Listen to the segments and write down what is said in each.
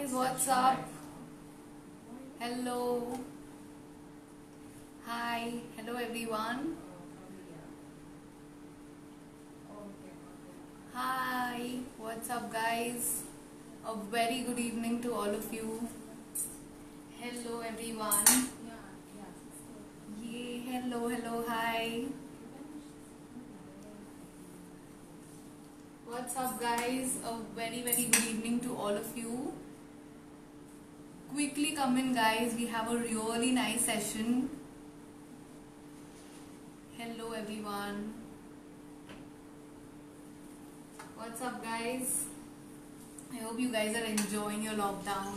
what's up? Hello. Hi. Hello everyone. Hi. What's up guys? A very good evening to all of you. Hello everyone. Yay. Hello. Hi. What's up guys? A very good evening to all of you. Quickly come in guys, we have a really nice session. Hello everyone. What's up guys? I hope you guys are enjoying your lockdown.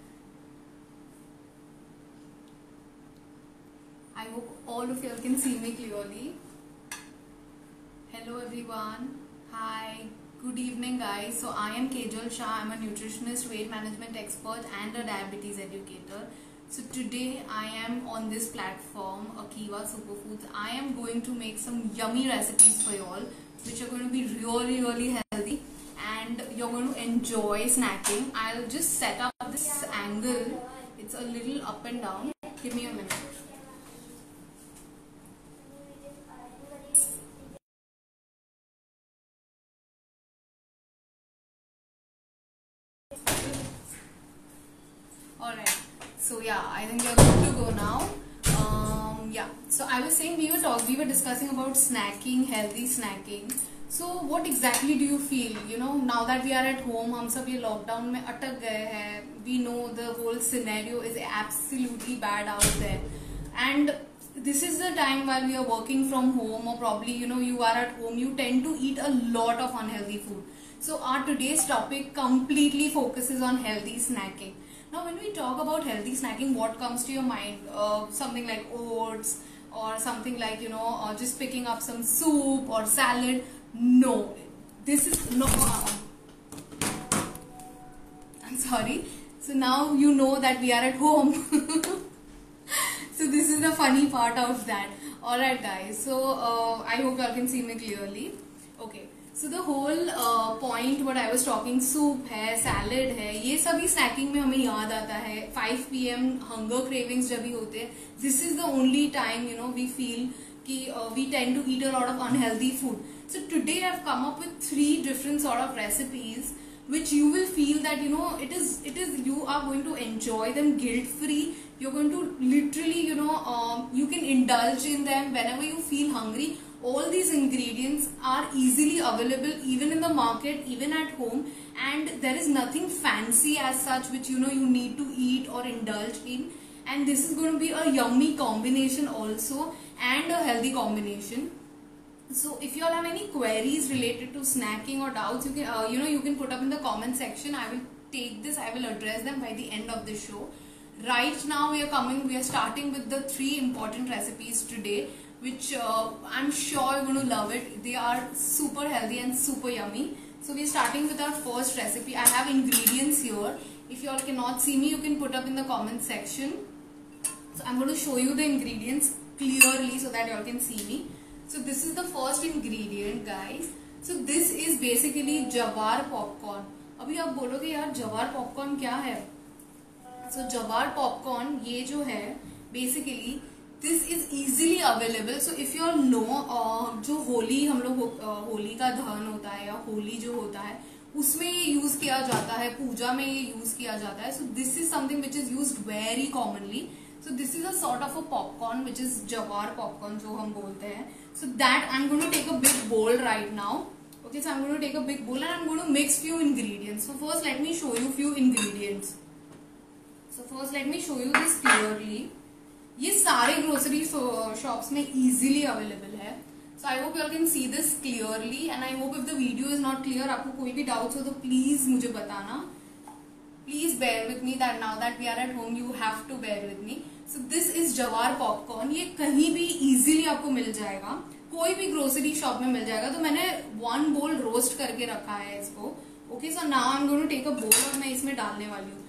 I hope all of you can see me clearly. Hello everyone. Hi. Good evening guys. So I am Kejal Shah. I'm a nutritionist, weight management expert and a diabetes educator. So today I am on this platform, Akiva Superfoods. I am going to make some yummy recipes for you all, which are going to be really healthy and you're going to enjoy snacking. I'll just set up this angle. It's a little up and down. Give me a minute. Alright, so yeah, I think we are good to go now. Yeah, so I was saying we were discussing about snacking, healthy snacking. So what exactly do you feel? You know, now that we are at home, हम सब ये lockdown में अटक गए हैं. We know the whole scenario is absolutely bad out there, and this is the time while we are working from home, or probably you are at home. You tend to eat a lot of unhealthy food. So our today's topic completely focuses on healthy snacking. Now when we talk about healthy snacking, what comes to your mind? Something like oats, or something like just picking up some soup or salad. No, this is no. I'm sorry. So now you know that we are at home. So this is the funny part of that. Alright guys, so I hope you all can see me clearly. Okay. So the whole point what I was talking, soup है, salad है, ये सभी snacking में हमें याद आता है. 5 PM hunger cravings जब भी होते हैं, this is the only time we feel कि we tend to eat a lot of unhealthy food. So today I've come up with 3 different sort of recipes which you will feel that it is you are going to enjoy them guilt free. You're going to literally you can indulge in them whenever you feel hungry. All these ingredients are easily available even in the market, even at home, and there is nothing fancy as such which you need to eat or indulge in. And this is going to be a yummy combination also, and a healthy combination. So if you all have any queries related to snacking or doubts, you can you can put up in the comment section. I will take this, I will address them by the end of the show. Right now we are starting with the 3 important recipes today, which I'm sure you're going to love it. They are super healthy and super yummy. So we're starting with our first recipe. I have ingredients here. If you all cannot see me, you can put up in the comment section. So I'm going to show you the ingredients clearly so that you all can see me. So this is the first ingredient guys. So this is basically jawar popcorn. अभी आप बोलोगे यार जवार popcorn क्या है? So jawar popcorn ये जो है basically this is easily available. So if you all know जो होली हम लोग होली का दहन होता है या होली जो होता है उसमें ये यूज किया जाता है, पूजा में ये यूज किया जाता है. So this is something which is used very commonly. So this is a sort of a popcorn which is jawar popcorn जो हम बोलते हैं. So that I'm going to take a big bowl right now. Okay, so I'm going to take a big bowl and I'm going to mix few ingredients. So first let me show you few ingredients. So first let me show you this clearly. ये सारे grocery shops में easily available है. So I hope you all can see this clearly and I hope if the video is not clear, आपको कोई भी doubts हो तो please मुझे बताना. Please bear with me that now that we are at home you have to bear with me. So this is jowar popcorn. ये कहीं भी इजीली आपको मिल जाएगा, कोई भी ग्रोसरी शॉप में मिल जाएगा. तो मैंने 1 बोल रोस्ट करके रखा है इसको. Okay, so now I am going to take a bowl और मैं इसमें डालने वाली हूँ.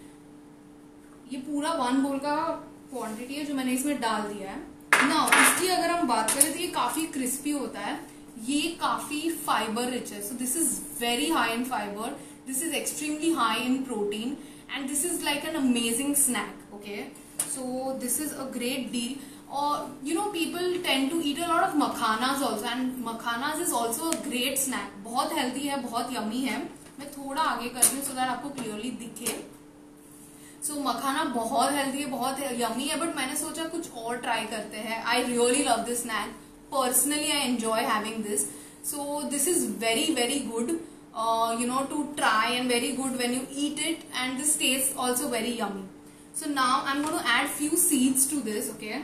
ये पूरा 1 बोल का क्वांटिटी है जो मैंने इसमें डाल दिया है. नाउ इसकी अगर हम बात करें तो ये काफी क्रिस्पी होता है, ये काफी फाइबर रिच है. So this is very high in fibre, this is extremely high in protein and this is like an amazing snack. Okay, so this is a great deal. Or people tend to eat a lot of makhanas also, and makhanas is also a great snack. बहुत healthy है, बहुत yummy है. मैं थोड़ा आगे कर रही हूँ so that आपको clearly दिखे. So मखाना बहुत healthy है, बहुत yummy है, but मैंने सोचा कुछ और try करते हैं. I really love this snack. Personally, I enjoy having this. So this is very very good, to try, and very good when you eat it, and this tastes also very yummy. So now I'm going to add few seeds to this. Okay.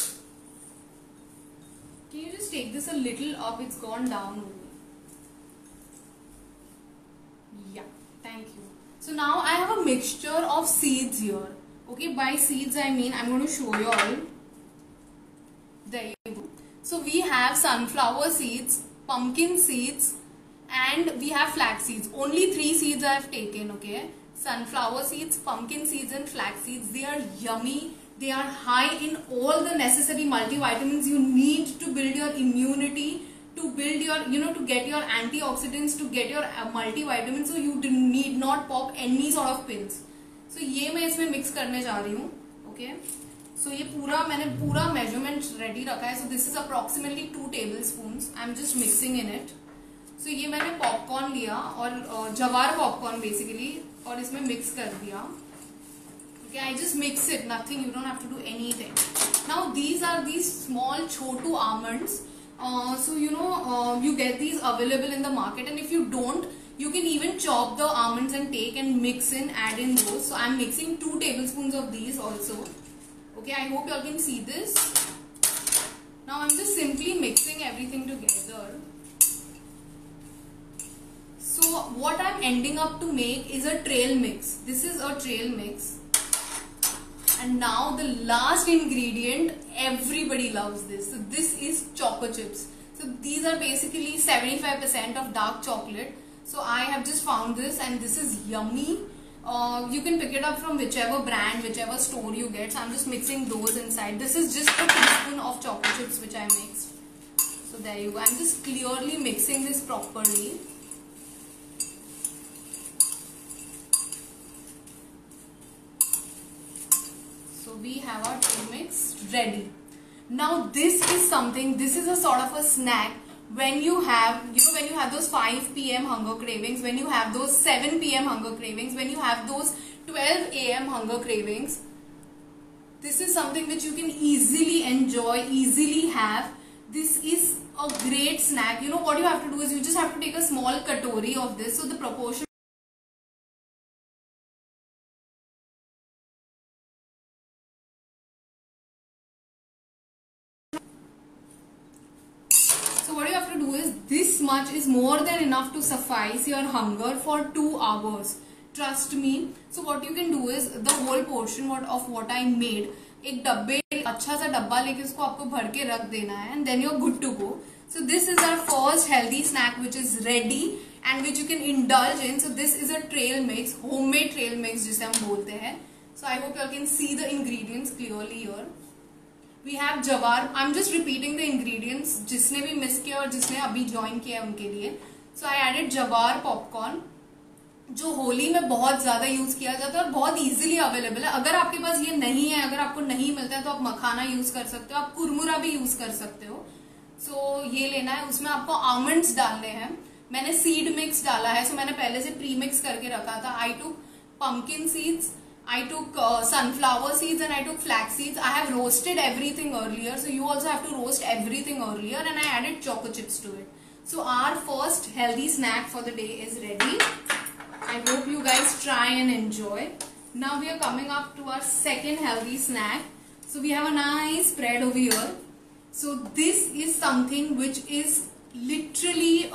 Can you just take this a little up? It's gone down. Yeah, thank you. So now I have a mixture of seeds here. Okay, by seeds I mean, I'm going to show you all. There you go. So we have sunflower seeds, pumpkin seeds, and we have flax seeds. Only 3 seeds I have taken. Okay, sunflower seeds, pumpkin seeds, and flax seeds. They are yummy. They are high in all the necessary multivitamins you need to build your immunity, to build your, to get your antioxidants, to get your multivitamins. So you need not pop any sort of pills. So ये मैं इसमें mix करने जा रही हूँ. Okay. So ये मैंने पूरा measurement ready रखा है. So this is approximately 2 tablespoons. I'm just mixing in it. So ये मैंने popcorn लिया और जवार popcorn basically, और इसमें mix कर दिया. Okay, I just mix it, nothing, you don't have to do anything. Now these are these small chotu almonds. So you get these available in the market, and if you don't, you can even chop the almonds and take and mix in, add in those. So I'm mixing 2 tablespoons of these also. Okay, I hope you all can see this. Now I'm just simply mixing everything together. So what I'm ending up to make is a trail mix. This is a trail mix. And now the last ingredient, everybody loves this. So this is choco chips. So these are basically 75% of dark chocolate. So I have just found this, and this is yummy. You can pick it up from whichever brand, whichever store you get. So I'm just mixing those inside. This is just a teaspoon of choco chips which I mixed. So there you go. I'm just clearly mixing this properly. We have our trail mix ready. Now this is something, this is a sort of a snack when you have, when you have those 5 p.m. hunger cravings, when you have those 7 p.m. hunger cravings, when you have those 12 a.m. hunger cravings. This is something which you can easily enjoy, easily have. This is a great snack. What you have to do is you just have to take a small katori of this. So the proportion. So what you have to do is, this much is more than enough to suffice your hunger for 2 hours. Trust me. So what you can do is, the whole portion of what I made, एक डब्बे, अच्छा सा डब्बा लेके उसको आपको भर के रख देना है, and then you're good to go. So this is our first healthy snack which is ready and which you can indulge in. So this is a trail mix, homemade trail mix जिसे हम बोलते हैं. So I hope you all can see the ingredients clearly here. We have jawar. I'm just repeating the ingredients. जिसने भी miss किया और जिसने अभी ज्वाइन किया है उनके लिए. So I added jawar popcorn, जो होली में बहुत ज्यादा यूज किया जाता है और बहुत इजीली अवेलेबल है. अगर आपके पास ये नहीं है, अगर आपको नहीं मिलता है, तो आप मखाना यूज कर सकते हो, आप कुरमुरा भी यूज कर सकते हो. सो ये लेना है. उसमें आपको आमंड्स डालने हैं. मैंने सीड मिक्स डाला है, सो मैंने पहले से प्री मिक्स करके रखा था. आई टुक pumpkin seeds, I took sunflower seeds, and I took flax seeds. I have roasted everything earlier, so you also have to roast everything earlier, and I added choco chips to it. So our first healthy snack for the day is ready. I hope you guys try and enjoy. Now we are coming up to our second healthy snack. So we have a nice spread over here. So this is something which is literally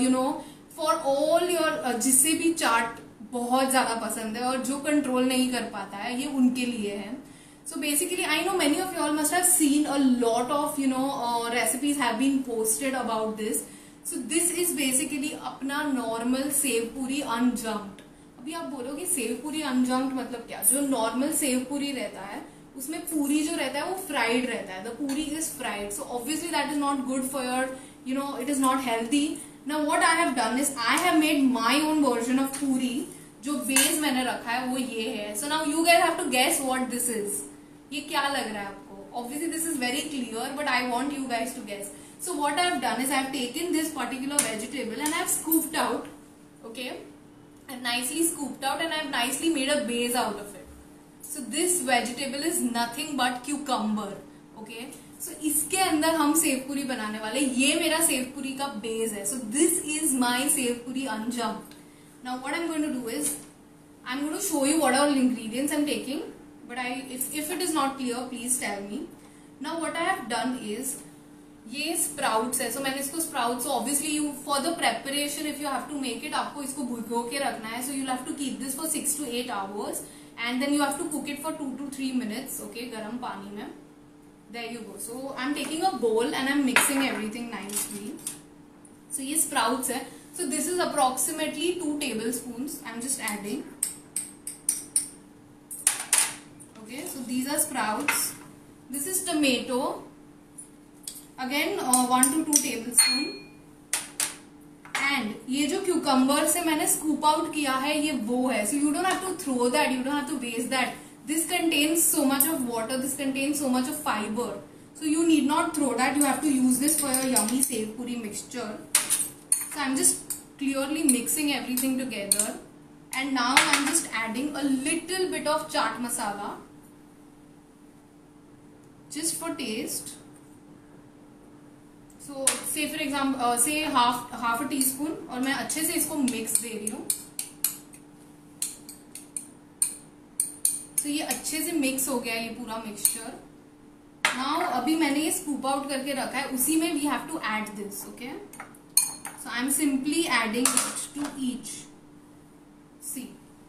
for all your जिसे भी चाट बहुत ज्यादा पसंद है और जो control नहीं कर पाता है, ये उनके लिए है. So basically, I know many of you all must have seen a lot of recipes have been posted about this. So this is basically अपना normal सेव पूरी unjunked. अभी आप बोलोगे सेव पूरी unjunked मतलब क्या? जो normal सेव पूरी रहता है उसमें पूरी जो रहता है वो fried रहता है. The पूरी is fried. So obviously that is not good for your, it is not healthy. Now what I have done is I have made my own version of puri. जो बेस मैंने रखा है वो ये है. So now you guys have to guess what this is. ये क्या लग रहा है आपको? Obviously this is very clear, but I want you guys to guess. So what I have done is I have taken this particular vegetable and I have scooped out, okay, and nicely scooped out, and I have nicely made a base out of it. So this vegetable is nothing but cucumber, okay. So इसके अंदर हम save पूरी बनाने वाले. ये मेरा save पूरी का बेस है. So this is my sev puri unjumped. Now what I'm going to do is I'm going to show you what all ingredients I'm taking. But if it is not clear, please tell me. Now what I have done is, ये sprouts है. So मैंने इसको sprouts. So obviously you for the preparation, if you have to make it, आपको इसको भिगो के रखना है. So you'll have to keep this for 6 to 8 hours, and then you have to cook it for 2 to 3 minutes. Okay, गरम पानी में. There you go. So I'm taking a bowl and I'm mixing everything nicely. So ये sprouts है. So this is approximately 2 tablespoons. I'm just adding. Okay, so these are sprouts. This is tomato. Again 1 to 2 tablespoon. And ये जो cucumber से मैंने scoop out किया है, ये वो है. So you don't have to throw that. You don't have to waste that. This contains so much of water. This contains so much of fiber. So you need not throw that. You have to use this for your yummy sev puri mixture. So I'm just clearly mixing everything together. And now I'm just adding a little bit of chaat masala. Just for taste. So say for example say half a teaspoon, और मैं अच्छे से इसको mix दे रही हूँ. तो ये अच्छे से मिक्स हो गया ये पूरा मिक्सचर. नाउ अभी मैंने ये स्कूप आउट करके रखा है, उसी में we have to add this. Okay, so I am simply adding it to each. See,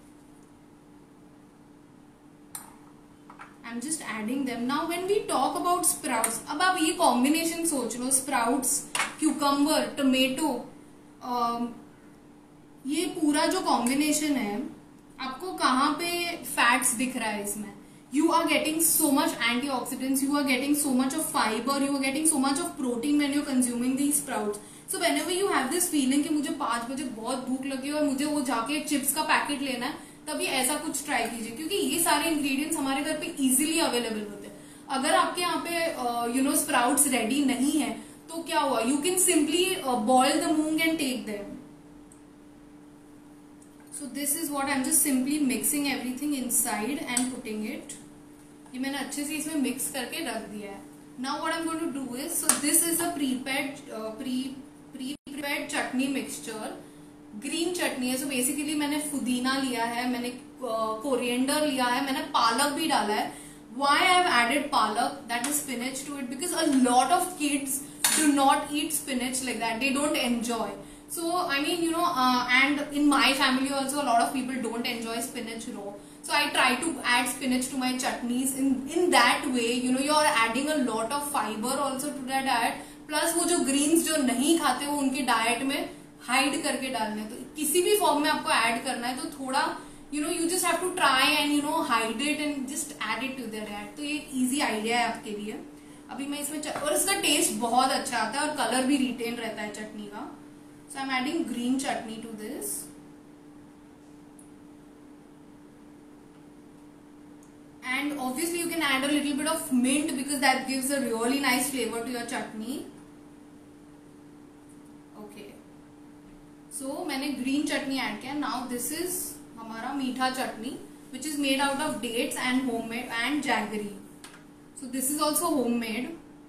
I'm just adding them. Now when we talk about sprouts, अब आप ये combination सोच लो, sprouts, cucumber, tomato, ये पूरा जो combination है, आपको कहाँ पे fats दिख रहा है इसमें? You are getting so much antioxidants, you are getting so much of fiber, you are getting so much of protein when you're consuming these sprouts. So whenever you have this feeling कि मुझे 5 बजे बहुत भूख लगी है और मुझे वो जाके चिप्स का पैकेट लेना है, तभी ऐसा कुछ ट्राई कीजिए, क्योंकि ये सारे इंग्रेडिएंट्स हमारे घर पे इजीली अवेलेबल होते हैं. अगर आपके यहाँ पे स्प्राउट्स रेडी नहीं है तो क्या हुआ, you can simply boil the moong and take them. So this is what I am just simply mixing everything inside and putting it. ये मैंने अच्छे से इसमें मिक्स करके रख दिया है. Now what I am going to do is, so this is a prepared chutney mixture. Green chutney है. सो बेसिकली मैंने पुदीना लिया है, मैंने कोरिएंडर लिया है, मैंने पालक भी डाला है. Why I have added palak, that is spinach, to it? Because a lot of kids do not eat spinach like that. They don't enjoy. So I mean, and in my family also a lot of people don't enjoy spinach raw. So I try to add spinach to my chutneys. In that way, you are adding a lot of fiber also to that diet. Plus वो जो greens जो नहीं खाते वो उनके diet में hide करके डालने. तो किसी भी फॉर्म में आपको ऐड करना है तो थोड़ा you just have to try and hide it and just add it to their diet. तो ये एक easy idea है आपके लिए. अभी मैं इसमें और इसका टेस्ट बहुत अच्छा आता है और कलर भी रिटेन रहता है चटनी का. So I'm adding green chutney to this. And obviously you can add a little bit of mint because that gives a really nice flavor to your chutney. Okay. So मैंने green chutney add किया. Now this is हमारा मीठा chutney which is made out of dates and homemade and jaggery. So this is also homemade.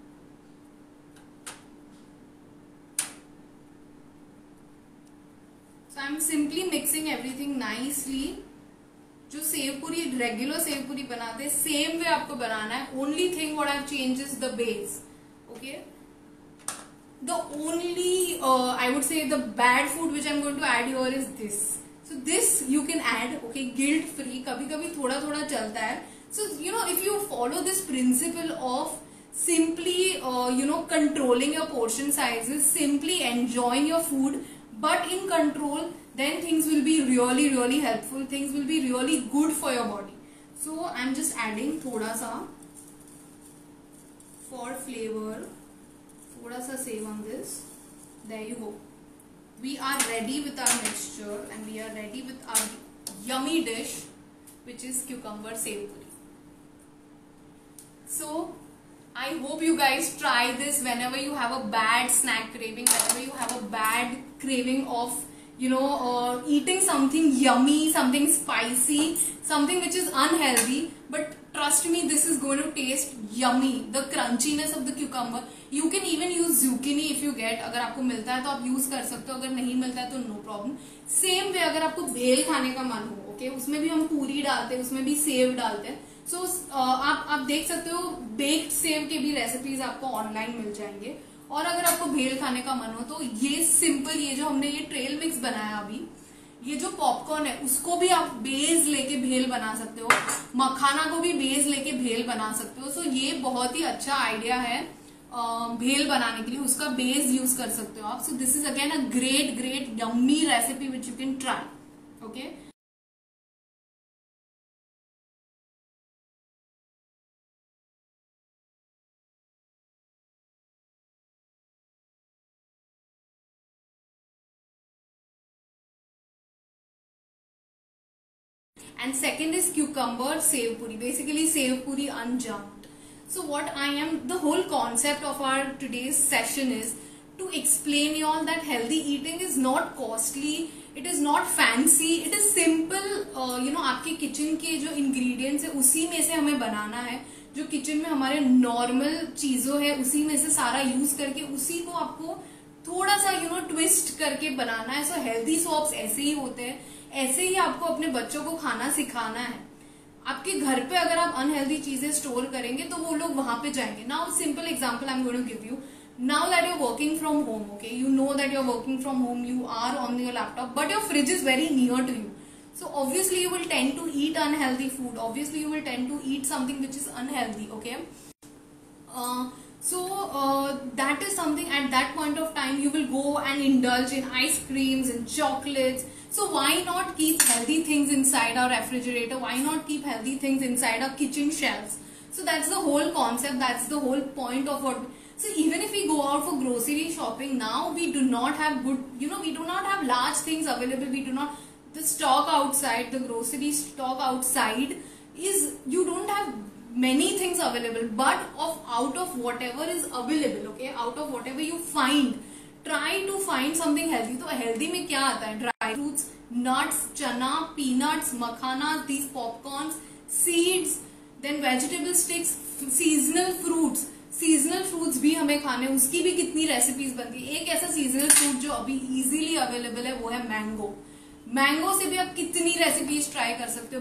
So I'm simply mixing everything nicely. जो sev puri regular sev puri बनाते हैं same way आपको बनाना है. Only thing what I have changed is the base. Okay, the only I would say the bad food which I'm going to add here is this. So this you can add, okay, guilt free. कभी कभी थोड़ा थोड़ा चलता है. So if you follow this principle of simply controlling your portion sizes, simply enjoying your food but in control, then things will be really really helpful. Things will be really good for your body. So I'm just adding थोड़ा सा for flavor. थोड़ा सा save on this. There you go. We are ready with our mixture and we are ready with our yummy dish, which is cucumber sev puri. So I hope you guys try this whenever you have a bad snack craving, whenever you have a bad craving of eating something yummy, something spicy, something which is unhealthy. But trust me, this is going to taste yummy. The crunchiness of the cucumber. You can even use zucchini if you get. अगर आपको मिलता है तो आप use कर सकते हो, अगर नहीं मिलता है तो नो प्रॉब्लम. सेम वे अगर आपको भेल खाने का मन हो, ओके, उसमें भी हम पूरी डालते हैं, उसमें भी सेव डालते हैं. सो आप देख सकते हो बेक्ड सेव के भी रेसिपीज आपको ऑनलाइन मिल जाएंगे. और अगर आपको भेल खाने का मन हो तो ये सिंपल, ये जो हमने ये ट्रेल मिक्स बनाया अभी, ये जो पॉपकॉर्न है उसको भी आप बेस लेके भेल बना सकते हो, मखाना को भी बेस लेके भेल बना सकते हो. सो ये बहुत ही अच्छा आइडिया है भेल बनाने के लिए, उसका बेस यूज कर सकते हो आप. So this is again a great yummy recipe which you can try. Okay, and second is cucumber sev puri, basically sev puri unjunked. So what I am, the whole concept of our today's session is to explain you all that healthy eating is not costly, it is not fancy, it is simple. आपके kitchen के जो ingredients है उसी में से हमें बनाना है, जो किचन में हमारे नॉर्मल चीजों है उसी में से सारा यूज करके उसी को आपको थोड़ा सा ट्विस्ट करके बनाना है. सो हेल्दी सॉप्स ऐसे ही होते हैं, ऐसे ही आपको अपने बच्चों को खाना सिखाना है. आपके घर पे अगर आप अनहेल्दी चीजें स्टोर करेंगे तो वो लोग वहां पे जाएंगे. Now simple example I am going to give you. Now that you are working from home, okay, you know that you are working from home, you are on your laptop, but your fridge is very near to you. So obviously you will tend to eat unhealthy food. Obviously you will tend to eat something which is unhealthy. Okay. That is something, at that point of time you will go and indulge in ice creams and chocolates. So why not keep healthy things inside our refrigerator? Why not keep healthy things inside our kitchen shelves? So that's the whole concept. That's the whole point of what. So even if we go out for grocery shopping now, we do not have good, we do not have large things available. We do not, the stock outside, the grocery stock outside is, you don't have many things available, but out of whatever is available, okay, out of whatever you find, try to find something healthy. तो healthy में क्या आता है? Dry fruits, nuts, chana, peanuts, makhana, these popcorns, seeds, then vegetable sticks, seasonal fruits. Seasonal fruits भी हमें खाने, उसकी भी कितनी रेसिपीज बनती है. एक ऐसा सीजनल फ्रूट जो अभी इजीली अवेलेबल है वो है मैंगो. मैंगो से भी आप कितनी रेसिपीज ट्राई कर सकते हो.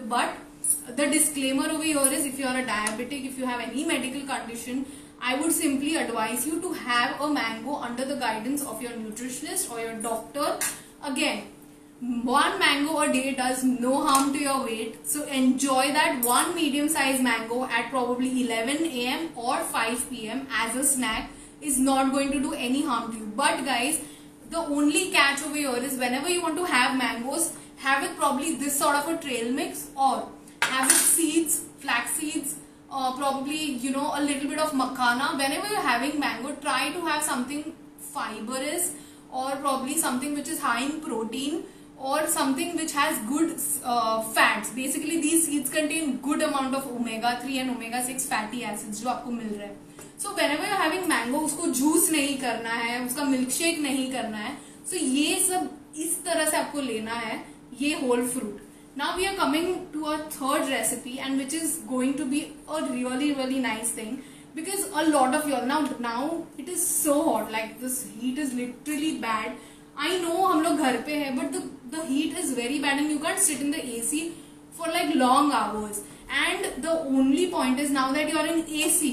But the disclaimer over here is, if you are a diabetic, if you have any medical condition, I would simply advise you to have a mango under the guidance of your nutritionist or your doctor. Again, one mango a day does no harm to your weight, so enjoy that one medium sized mango at probably 11 AM or 5 PM as a snack is not going to do any harm to you. But guys, the only catch over here is whenever you want to have mangoes, have it probably this sort of a trail mix, or have it seeds, flax seeds, probably a little bit of makhana. Whenever you're having mango, try to have something fibrous, or probably something which is high in protein, or something which has good fats. Basically these seeds contain good amount of omega-3 and omega-6 fatty acids जो आपको मिल रहा है. So whenever you're having mango, उसको juice नहीं करना है, उसका milk shake नहीं करना है. So ये सब इस तरह से आपको लेना है, ये whole fruit. Now we are coming to a third recipe, and which is going to be a really nice thing, because a lot of y'all now it is so hot, like this heat is literally bad. I know हम लोग घर पे है, but the heat is very bad and you can't sit in the AC for like long hours. And the only point is, now that you are in AC,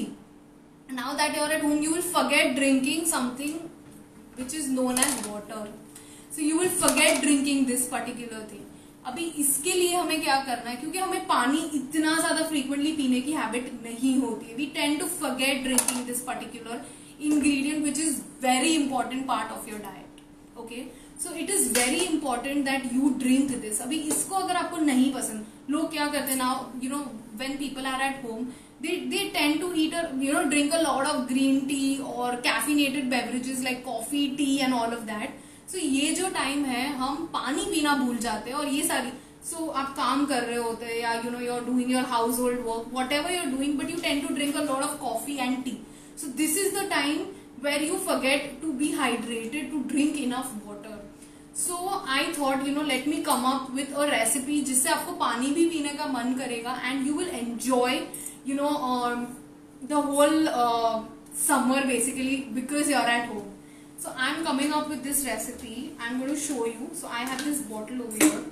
now that you are at home, you will forget drinking something which is known as water. So you will forget drinking this particular thing. अभी इसके लिए हमें क्या करना है, क्योंकि हमें पानी इतना ज्यादा फ्रीक्वेंटली पीने की हैबिट नहीं होती है. We tend to forget drinking this particular ingredient which is very important part of your diet. Okay, so it is very important that you drink this. अभी इसको अगर आपको नहीं पसंद, लोग क्या करते हैं now, when people are at home, they tend to eat drink a lot of green tea or caffeinated beverages like coffee, tea and all of that. So ये जो टाइम है हम पानी पीना भूल जाते हैं, और ये सारी So आप काम कर रहे होते हैं या you're doing your household work, whatever you're doing, but you tend to drink a lot of coffee and tea. So this is the time where you forget to be hydrated, to drink enough water. So I thought let me come up with a recipe जिससे आपको पानी भी पीने का मन करेगा and you will enjoy the whole summer basically because you're at home. So I'm coming up with this recipe. I'm going to show you. So I have this bottle over here.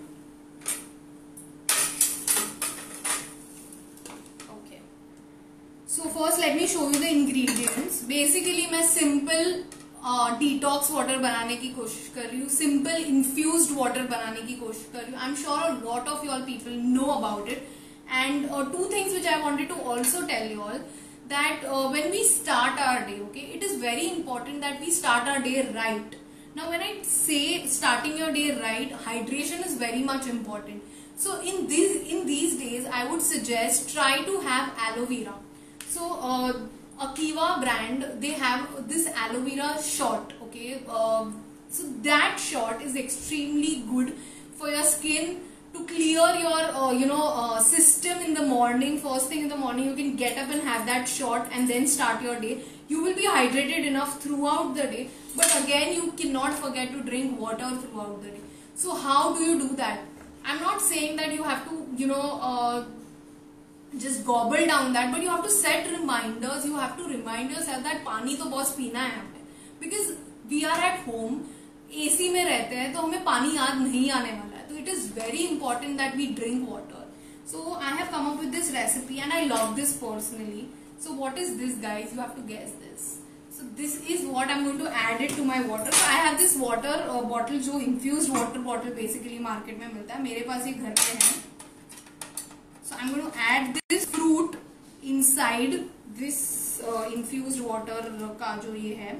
Okay. So first let me show you the ingredients. Basically मैं simple detox water बनाने की कोशिश कर रही हूँ. Simple infused water बनाने की कोशिश कर रही हूँ. I'm sure a lot of you all people know about it. And two things which I wanted to also tell you all. That when we start our day, okay, it is very important that we start our day right. Now when I say starting your day right, hydration is very much important. So in these days I would suggest try to have aloe vera. So Akiva brand, they have this aloe vera shot, okay. So that shot is extremely good for your skin, to clear your system in the morning. First thing in the morning you can get up and have that shot and then start your day. You will be hydrated enough throughout the day, but again you cannot forget to drink water throughout the day. So how do you do that? I'm not saying that you have to just gobble down that, but you have to set reminders. You have to remind yourself that पानी तो बहुत पीना है हमें, because we are at home, AC में रहते हैं तो हमें पानी याद नहीं आने वाला. It is very important that we drink water. So I have come up with this recipe and I love this personally. So what is this, guys? You have to guess this. So this is what I'm going to add it to my water. So I have this water bottle, जो infused water bottle basically market में मिलता है. मेरे पास ये घर पे है. So I'm going to add this fruit inside this infused water का जो ये है.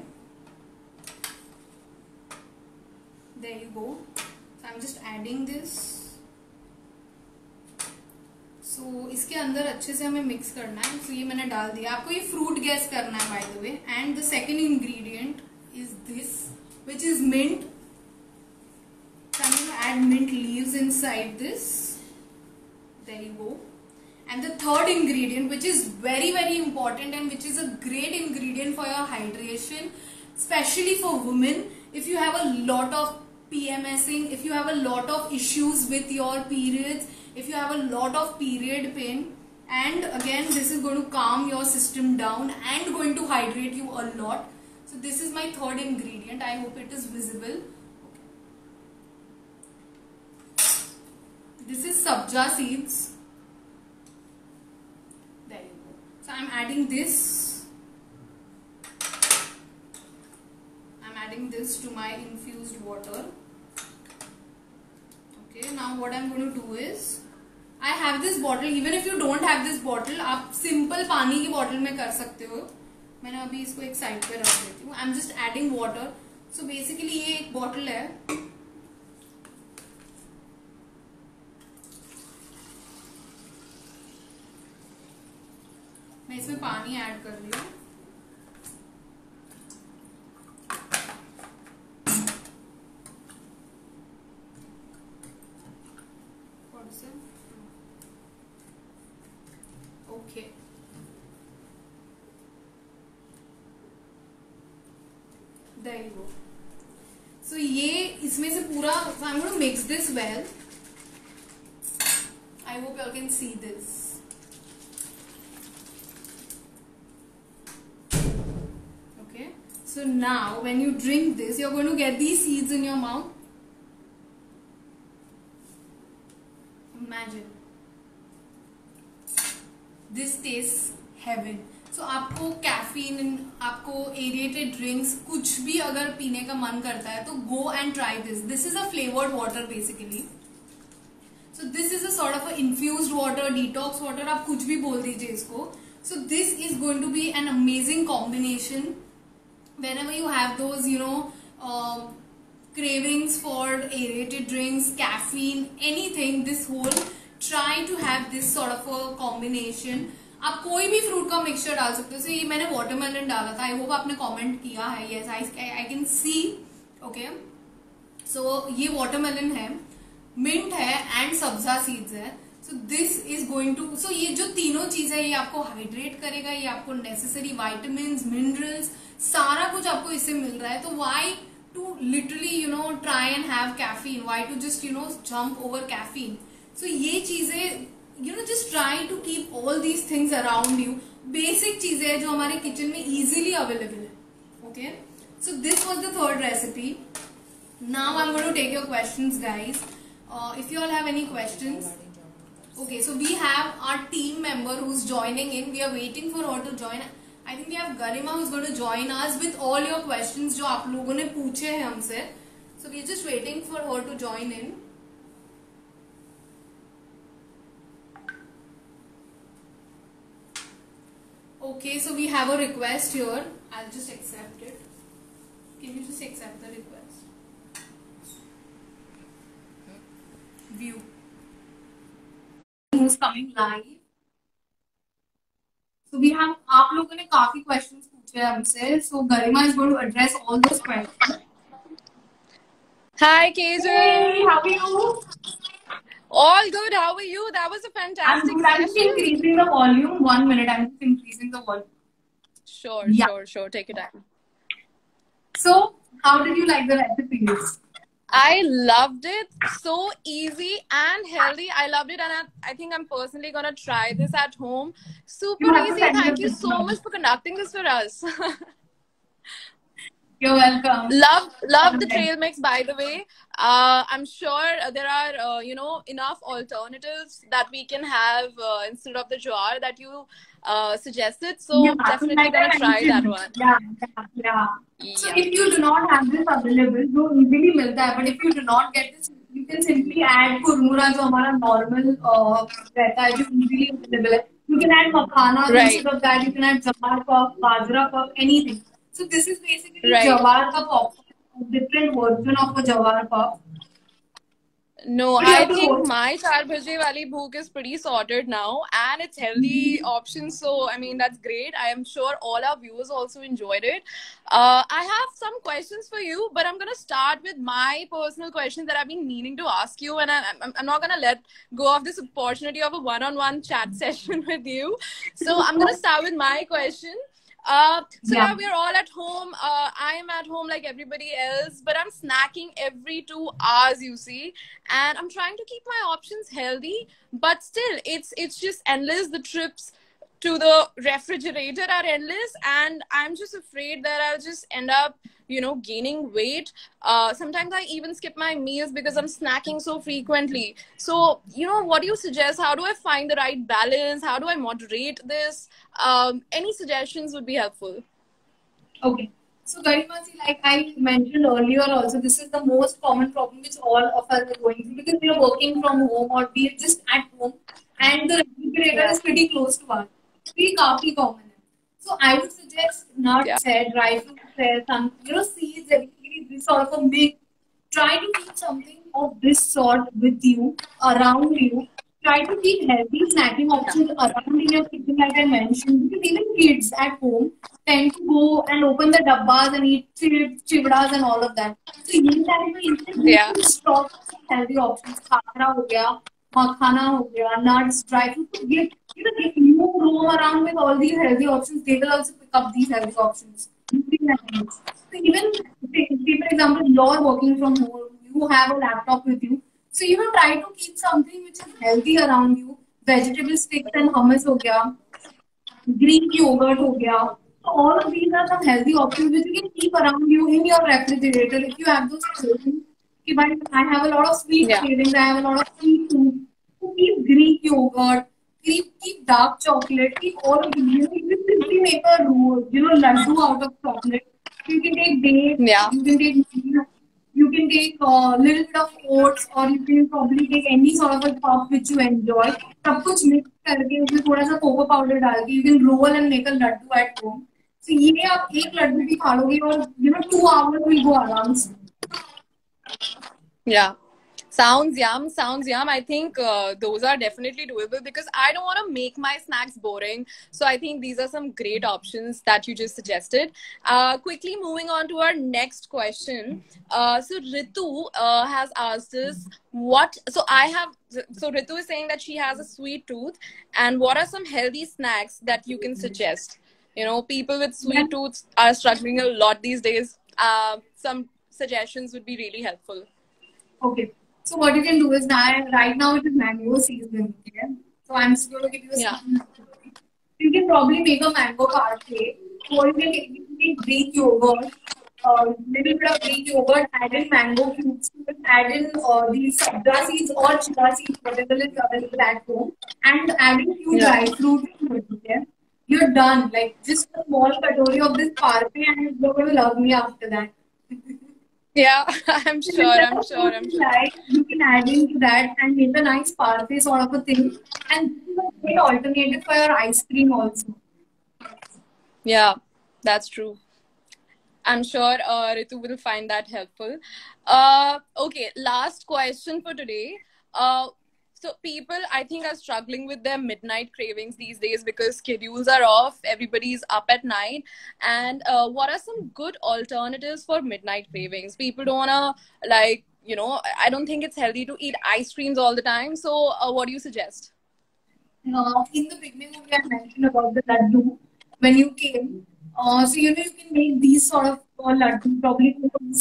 There you go. So I'm just adding this. So इसके अंदर अच्छे से हमें मिक्स करना है. So ये मैंने डाल दिया. आपको ये फ्रूट गैस करना है by the way. And the second ingredient is this, which is mint. So I'm going to add mint leaves inside this. There you go. And the third ingredient, which is very very important and which is a great ingredient for your hydration, especially for women. If you have a lot of PMSing, if you have a lot of issues with your periods, if you have a lot of period pain, and again this is going to calm your system down and going to hydrate you a lot. So this is my third ingredient. I hope it is visible. This is sabja seeds. There you go. So I'm adding this. I'm adding this to my infused water. Okay, now what I'm going to do is, I have this bottle. Even if you don't have this bottle, आप simple पानी की bottle में कर सकते हो. मैंने अभी इसको एक side पे रख देती हूँ. I'm just adding water. So basically ये एक bottle है. मैं इसमें पानी ऐड कर रही हूँ. Okay. There you go. So ये इसमें से पूरा, so I'm going to mix this well. I hope you all can see this. Okay. So now when you drink this, you're going to get these seeds in your mouth. Imagine. This tastes heaven. So आपको caffeine, आपको aerated drinks, कुछ भी अगर पीने का मन करता है तो go and try this. This is a flavored water basically. So this is a sort of a infused water, detox water, आप कुछ भी बोल दीजिए इसको. So this is going to be an amazing combination whenever you have those cravings for aerated drinks, caffeine, anything. This whole, try to have this sort of a combination. आप कोई भी fruit का मिक्सचर डाल सकते हो. ये मैंने watermelon डाला था. आई होप आपने कमेंट किया है. Yes, I can see. Okay, so ये वाटरमेलन है. मिंट है एंड सब्जा सीड्स है. So this is going to, so ये जो तीनों चीज है ये आपको हाइड्रेट करेगा, ये आपको नेसेसरी वाइटामिन मिनरल्स सारा कुछ आपको इससे मिल रहा है. तो why to literally try and have caffeine, why to just jump over caffeine. So ये चीजें just try to keep all these things around you. Basic चीजें हैं जो हमारे किचन में इजीली अवेलेबल है. Okay, so this was the third recipe. Now I'm going to take your questions, guys. If you all have any questions. Okay, so we have our team member who's joining in. We are waiting for her to join. I think we have Garima who's going to join us with all your questions जो आप लोगों ने पूछे हैं हमसे. So we're just waiting for her to join in. Okay, so we have a request here. I'll just accept it. Can you just accept the request? View. Who's coming live? So we have, आप लोगों ने काफी questions पूछे हैं हमसे. So Garima is going to address all those questions. Hi, KJ. Hey, how are you? All good. How are you? That was a fantastic I'm just session. increasing the volume. 1 minute. I'm just increasing the volume. Sure. Take your time. So, how did you like the recipes? I loved it. So easy and healthy. I loved it, and I think I'm personally gonna try this at home. Super easy. Thank you so much for conducting this for us. You're welcome. Love the trail mix, by the way. I'm sure there are enough alternatives that we can have instead of the jowar that you suggested. So definitely gonna try that one. Yeah. So if you do not have this available, जो easily मिलता है, but if you do not get this, you can simply add kurmura जो हमारा normal रहता है, जो easily available है. You can add makhana instead of that. You can add jawar puff, bajra puff, anything. So this is basically jawar ka puff, different version of a jawar puff. No, I think my char bhaji wali bhook is pretty sorted now, and it's healthy option. So I mean that's great. I am sure all our viewers also enjoyed it. I have some questions for you, but I'm gonna start with my personal questions that I've been meaning to ask you, and I'm not gonna let go of this opportunity of a one-on-one chat session with you. So I'm gonna start with my question. Yeah, we're all at home. I'm at home like everybody else, but I'm snacking every 2 hours, you see, and I'm trying to keep my options healthy, but still it's just endless. The trips to the refrigerator are endless, and I'm just afraid that I'll just end up gaining weight. Sometimes I even skip my meals because I'm snacking so frequently. So what do you suggest? How do I find the right balance? How do I moderate this? Any suggestions would be helpful. Okay, so Garima, like I mentioned earlier also, this is the most common problem which all of us are going through, because we are working from home or we are just at home and the refrigerator is pretty close to us. It's काफी common. So I would suggest nuts, dry fruits, some seeds, this sort of a mix. Try to keep something of this sort with you, around you. Try to keep healthy snacking options around in your kitchen, like I mentioned. Because even kids at home tend to go and open the dabbas and eat chips, chivdas and all of that. So you can stock healthy options. Khakra ho gaya, makhana ho gaya, nuts, dry fruits. If you roam around with all these healthy options, they will also pick up these healthy options. So even, say for example, you're working from home, you have a laptop with you. So try to keep something which is healthy around you. Vegetable sticks and hummus ho gaya, Greek yogurt ho gaya. So all of these are some healthy options which you can keep around you in your refrigerator. If you have those cravings, I have a lot of sweet cravings, I have a lot of sweet food. So keep Greek yogurt, keep dark chocolate, keep all of these. You can simply make a laddu out of chocolate. You can take dates, you can take a little bit of oats, or you can probably take any sort of a puff which you enjoy. सब कुछ mix करके उसमें थोड़ा सा cocoa powder डाल के you can roll and make a laddu at home. So ये आप एक लड्डू भी खा लोगे और 2 hours will go around. Yeah. Sounds yum, sounds yum. I think those are definitely doable because I don't want to make my snacks boring. So I think these are some great options that you just suggested. Quickly moving on to our next question. So Ritu has asked us so Ritu is saying that she has a sweet tooth, and what are some healthy snacks that you can suggest? You know, people with Yeah. sweet tooths are struggling a lot these days. Some suggestions would be really helpful. Okay. So what you can do is now, right now it is mango season. Okay. So I'm just going to give you a Yeah. simple recipe. You can probably make a mango parfait. So what you can make Greek yogurt, little bit of Greek yogurt, add in mango cubes, you can add in these sabza seeds or chia seeds, whatever is available at home, and add in few Yeah. dry fruits into it. Okay. You're done. Like just a small katori of this parfait, and you're going to love me after that. Yeah, I'm So sure, whichever I'm sure, food I'm you sure. like, you can add into that and make a nice parfait sort of a thing. And this is a great alternative for your ice cream also. Yeah, that's true. I'm sure Ritu will find that helpful. Okay, last question for today. So people, I think, are struggling with their midnight cravings these days because schedules are off. Everybody's up at night. And what are some good alternatives for midnight cravings? People don't wanna I don't think it's healthy to eat ice creams all the time. So what do you suggest? In the beginning, we had mentioned about the laddu when you came. So you can make these sort of laddu, probably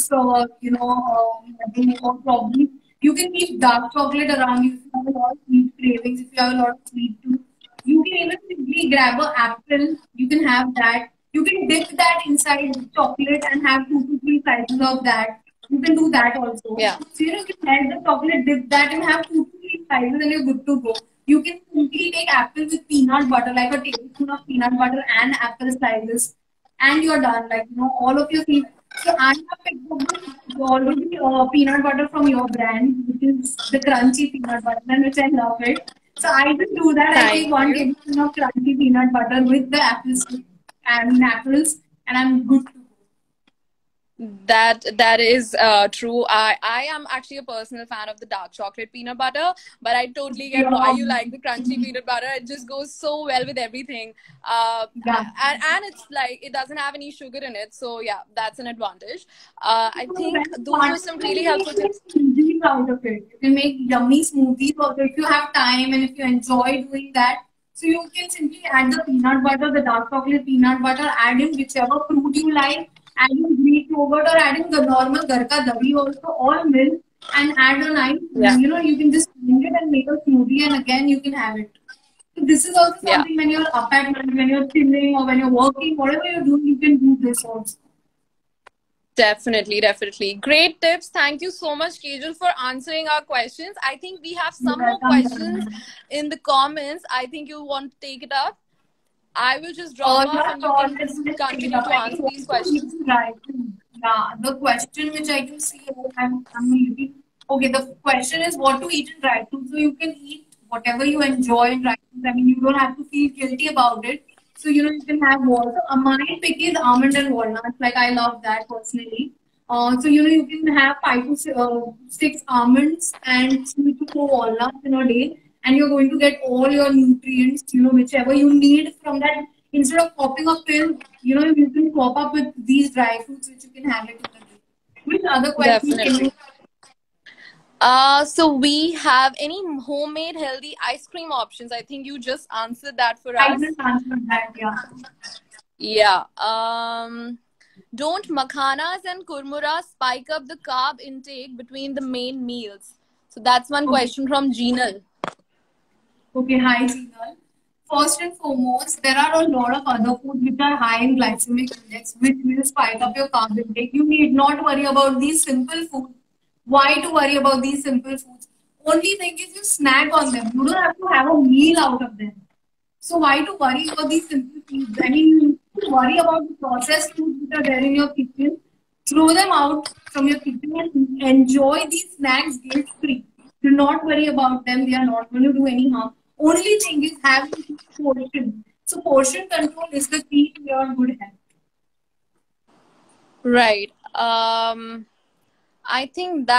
laddu, or probably you can keep dark chocolate around you if you have a lot of sweet cravings, if you have a lot of sweet tooth. You can even simply grab an apple. You can have that. You can dip that inside chocolate and have 2 to 3 slices of that. You can do that also. Yeah. So you can add the chocolate, dip that, and have 2 to 3 slices, and you're good to go. You can simply take apple with peanut butter, like a tablespoon of peanut butter and apple slices, and you're done. Like all of your feet. So I have picked up this already peanut butter from your brand, which is the crunchy peanut butter, and which I love it. So I just do that. I take Thank one you. tablespoon of crunchy peanut butter with the apples, and I'm good to go. That is true. I am actually a personal fan of the dark chocolate peanut butter, but I totally get why Yeah. you like the crunchy peanut butter. It just goes so well with everything. Yeah. And it's like it doesn't have any sugar in it, so yeah, that's an advantage. I So think when you those were want, some you really can helpful make tips. smoothies out of it. You can make yummy smoothies also if you have time and if you enjoy doing that. So you can simply add the peanut butter, the dark chocolate peanut butter, add in whichever fruit you like, add in Greek yogurt or add in the normal garka dahi also, all milk, and add a nice, Yeah, you can just blend it and make a smoothie, and again you can have it. So this is also yeah. something when you're up at night, when you're chilling or when you're working, whatever you're doing, you can do this also. Definitely, definitely. Great tips. Thank you so much, Kajal, for answering our questions. I think we have You're some more questions welcome. in the comments. I think you want to take it up. I will just drop off Yeah, and you so can let me just take it continue up. to I think answer what these to eat questions. right. Yeah, the question which I can see here, I'm looking. Okay, the question is what to eat in dry fruit. So you can eat whatever you enjoy in dry fruits. I mean, you don't have to feel guilty about it. So you can have what? My pick is almond and walnuts. Like I love that personally. So you can have 5 to 6 almonds and 3 to 4 walnuts in a day, and you're going to get all your nutrients. Whichever you need from that. Instead of popping a pill, you can pop up with these dry fruits which you can have it in the day. Which other questions can Definitely. you? So we have any homemade healthy ice cream options? I think you just answered that for I us. just answered that. Yeah. Yeah. Don't makhanas and kurmura spike up the carb intake between the main meals? So that's one Okay. question from Jinal. Okay. Hi, Jinal. First and foremost, there are a lot of other foods which are high in glycemic index, which will spike up your carb intake. You need not worry about these simple foods. Why to worry about these simple foods? Only thing is you snack on them. You don't have to have a meal out of them. So why to worry about these simple foods? I mean, you need to worry about the processed foods which are there in your kitchen. Throw them out from your kitchen and enjoy these snacks guilt free. Do not worry about them. They are not going to do any harm. Only thing is having portion. So portion control is the key to your good health. Right. I think that is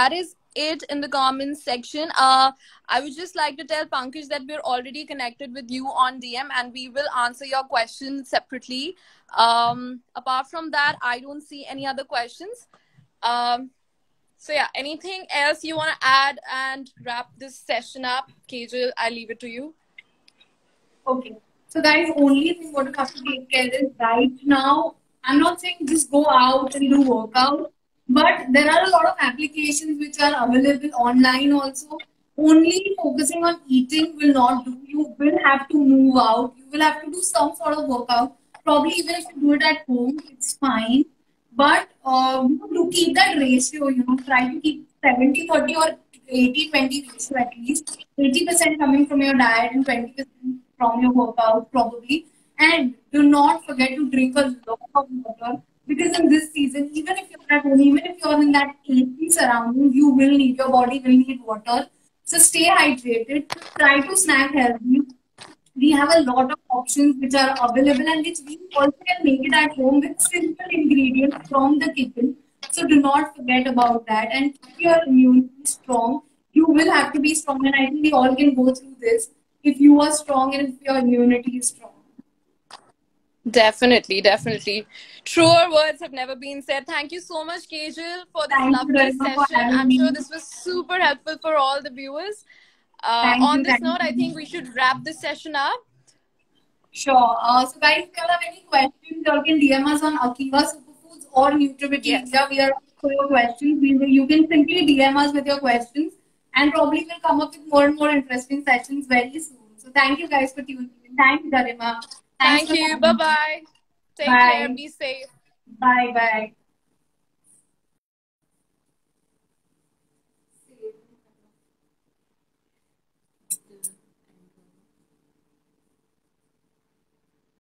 it in the comments section. I would just like to tell Pankaj that we're already connected with you on DM and we will answer your questions separately. Apart from that, I don't see any other questions. So yeah, anything else you want to add and wrap this session up? Kajal, I leave it to you. Okay. So guys, only thing what you have to take care is right now. I'm not saying just go out and do workout, but there are a lot of applications which are available online also. Only focusing on eating will not do. You will have to move out. You will have to do some sort of workout. Probably even if you do it at home, it's fine. But to keep that ratio, try to keep 70-30 or 80-20 ratio at least. 80% coming from your diet and 20% from your workout, probably. And do not forget to drink a lot of water because in this season, even if you're at home, even if you're in that AC surroundings, your body will need water. So stay hydrated. Try to snack healthy. We have a lot of options which are available and which we also can make it at home with simple ingredients from the kitchen. So do not forget about that and keep your immunity strong. You will have to be strong, and I think we all can go through this if you are strong and if your immunity is strong. Definitely, definitely. Truer words have never been said. Thank you so much, Kajal, for this Thank you, lovely Garima, for session. having I'm sure me. this was super helpful for all the viewers. Thank On you, this thank note, I you. think we should wrap this session up. Sure. So guys, if you have any questions, you can DM us on Akiva Superfoods or Nutrivity Yes. India. We are up for your questions. You can simply DM us with your questions, and probably we'll come up with more and more interesting sessions very soon. So thank you guys for tuning in. Thank you, Garima. Thanks Thank for you. having Bye me. bye. Take care. Bye. Be safe. Bye. Bye.